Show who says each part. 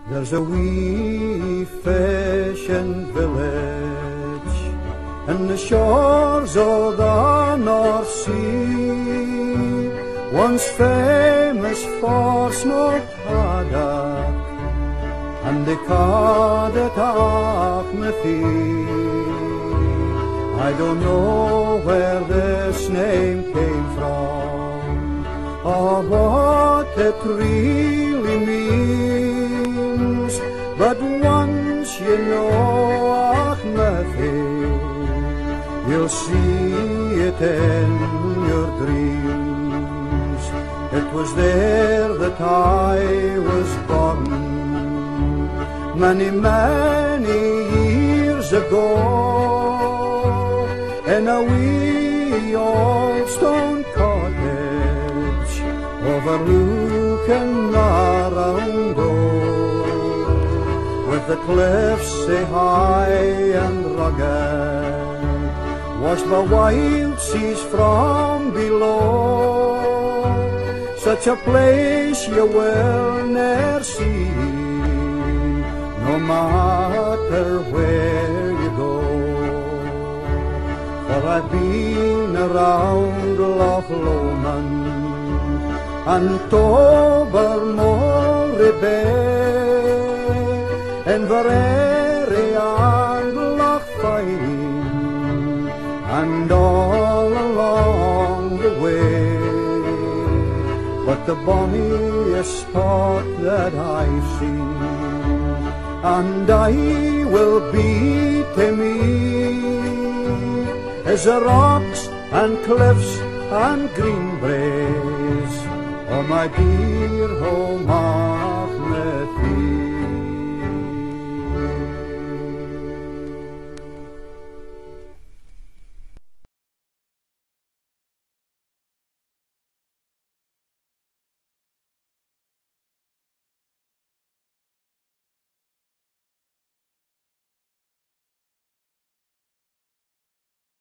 Speaker 1: There's a wee fishing village in the shores of the North Sea, once famous for smoked haddock, and they called it Auchmithie. I don't know where this name came from, or what it really means, but once you know Auchmithie, you'll see it in your dreams. It was there that I was born, many, many years ago, in a wee old stone cottage overlooking the round door, with the cliffs so high and rugged, washed by wild seas from below. Such a place you will ne'er see, no matter where you go. For I've been around Loch Lomond and Tobermory Bay, and Inverary and Loch Fyne, and all along the way. But the bonniest spot that I've seen, and I will be to me, is the rocks and cliffs and green braes, oh my dear home.